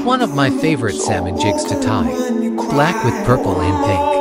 one of my favorite salmon jigs to tie. Black with purple and pink.